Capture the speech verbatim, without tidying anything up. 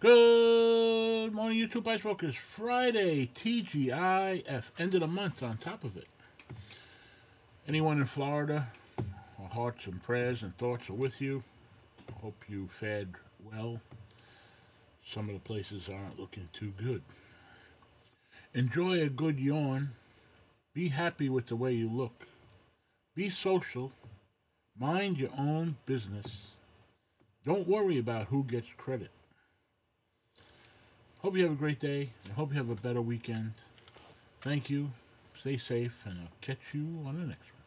Good morning, YouTube Ice Walkers. Friday, T G I F, end of the month on top of it. Anyone in Florida, our hearts and prayers and thoughts are with you. I hope you fared well. Some of the places aren't looking too good. Enjoy a good yawn. Be happy with the way you look. Be social. Mind your own business. Don't worry about who gets credit. Hope you have a great day. I hope you have a better weekend. Thank you. Stay safe, and I'll catch you on the next one.